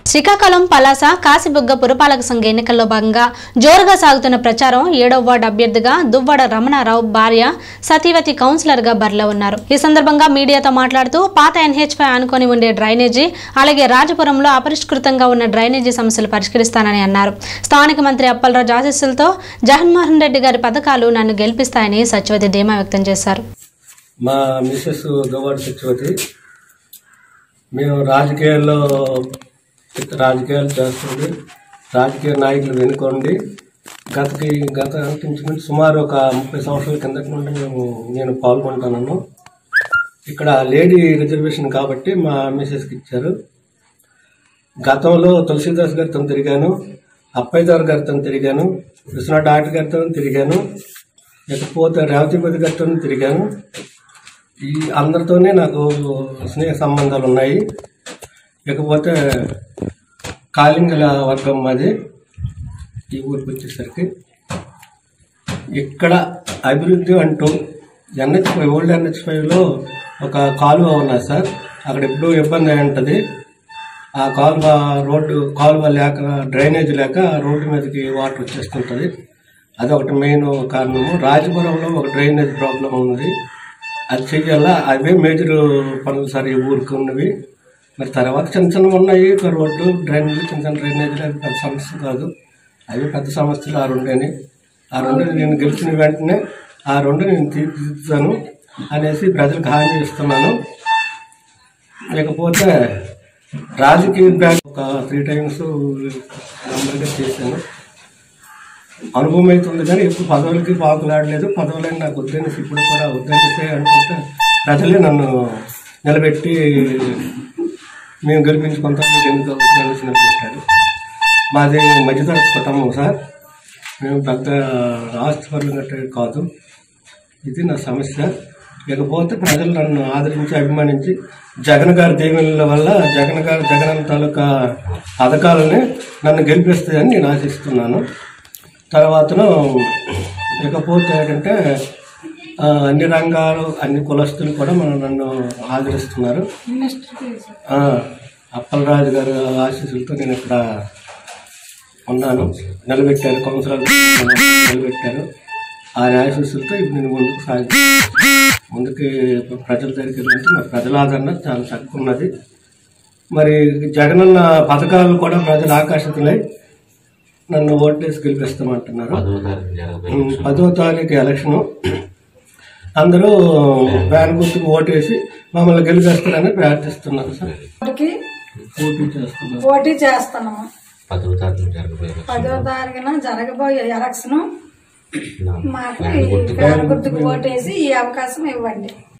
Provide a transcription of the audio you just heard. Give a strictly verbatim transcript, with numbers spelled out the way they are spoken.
శ్రీకాకుళం పలాస కాశీబుగ్గ పురపాలక సంఘ ఎన్నికల్లో భాగంగా జోరుగా సాగుతున్న ప్రచారం ఏడవ వార్డు అభ్యర్థిగా దువ్వడ రమణారావు భార్య సతీవతి కౌన్సిలర్ గా బరిలో ఉన్నారు. ఈ సందర్భంగా మీడియాతో మాట్లాడుతూ పాత ఎన్హెచ్ పై ఆనుకొని ఉండే డ్రైనేజీ అలాగే రాజపురంలో అపరిష్కృతంగా ఉన్న డ్రైనేజీ సమస్యలు పరిష్కరిస్తానని అన్నారు. స్థానిక మంత్రి అప్పలరాజు ఆశీస్సులతో జగన్మోహన్ రెడ్డి గారి పథకాలు నన్ను గెలిపిస్తాయని సత్యవతి ధీమా వ్యక్తం చేశారు. మా మిసెస్ దువ్వడ సత్యవతి మేము రాజకీయాల్లో రాజకీయాలు చేస్తుంది. రాజకీయ నాయకులు వెనుకోండి గతకి గత నుంచి సుమారు ఒక ముప్పై సంవత్సరాల కిందటి నుండి మేము నేను పాల్గొంటున్నాను. ఇక్కడ లేడీ రిజర్వేషన్ కాబట్టి మా మిసెస్కి ఇచ్చారు. గతంలో తులసీదాస్ గారితో తిరిగాను, అప్పయ్యదార్ గారితో తిరిగాను, విశ్వనాథ్ డాక్టర్ గారితో తిరిగాను, లేకపోతే రేవతిపతి గారితో తిరిగాను. ఈ అందరితోనే నాకు స్నేహ సంబంధాలు ఉన్నాయి. ఇకపోతే కాలింగల వర్గం మాది. ఈ ఊరికి వచ్చేసరికి ఇక్కడ అభివృద్ధి అంటూ ఎన్హెచ్ ఫైవ్ ఓల్డ్ ఎన్హెచ్ ఫైవ్లో ఒక కాలువ ఉన్నది సార్. అక్కడ ఎప్పుడూ ఇబ్బంది అయి ఉంటుంది. ఆ కాలువ రోడ్డు కాలువ లేక డ్రైనేజ్ లేక రోడ్డు మీదకి వాటర్ వచ్చేస్తుంటుంది. అది ఒకటి మెయిన్ కారణము. రాజపురంలో ఒక డ్రైనేజ్ ప్రాబ్లం ఉన్నది, అది చెయ్యాలా. అవే మేజర్ పనులు సార్ ఈ ఊరికి ఉన్నవి. మరి తర్వాత చిన్న చిన్న ఉన్నాయి రోడ్లు డ్రైనేజీలు, చిన్న చిన్న డ్రైనేజీలు. అవి పెద్ద సమస్య కాదు, అవి పెద్ద సమస్యలు. ఆ రెండేని ఆ రెండు నేను గెలిచిన వెంటనే ఆ రెండు నేను తీర్చిదిద్దుతాను అనేసి ప్రజలకు హామీ ఇస్తున్నాను. లేకపోతే రాజకీయ బ్యాగ్ ఒక త్రీ టైమ్స్ మెంబర్గా చేశాను. అనుభవం అవుతుంది కానీ ఇప్పుడు పదవులకి పాకులాడలేదు. పదవులని నాకు వద్దనేసి ఇప్పుడు కూడా వద్దనిస్తే అనుకుంటే ప్రజలే నన్ను నిలబెట్టి మేము గెలిపించుకుంటాం, మీకు ఎందుకు నిలిచి నిలబెట్టారు. మాది మధ్యతరగతి కుటుంబం సార్. మేము పెద్ద ఆస్తిపరులు కట్టేది కాదు. ఇది నా సమస్య. లేకపోతే ప్రజలు నన్ను ఆదరించి అభిమానించి జగన్ గారి దీవెనల వల్ల జగన్ గారి జగన్ తాలూకా పథకాలని నన్ను గెలిపిస్తాయని నేను ఆశిస్తున్నాను. తర్వాతను ఇకపోతే ఏంటంటే అన్ని రంగాలు అన్ని కులస్తులు కూడా మనం నన్ను ఆదరిస్తున్నారు. అప్పలరాజు గారి ఆశీస్సులతో నేను ఇక్కడ ఉన్నాను. నిలబెట్టారు, కౌన్సిలర్ నిలబెట్టారు. ఆ ఆశీస్సులతో ఇప్పుడు నేను ముందుకు సాగి ముందుకి ప్రజల దగ్గరికి వెళ్తే మరి ప్రజల ఆదరణ చాలా తక్కువ ఉన్నది. మరి జగనన్న పథకాలు కూడా ప్రజలు ఆకర్షితులై నన్ను ఓటేసి గెలిపిస్తామంటున్నారు. పదో తారీఖు ఎలక్షను అందరూ బ్యాన్ గుర్తుకు ఓటేసి మమ్మల్ని గెలిపిస్తారని ప్రార్థిస్తున్నాను సార్. పోటీ చేస్తున్నాం పోటీ చేస్తున్నాము పదో తారీఖున జరగబోయే ఎలక్షన్ మాకు గుర్తుకు ఓటేసి ఈ అవకాశం ఇవ్వండి.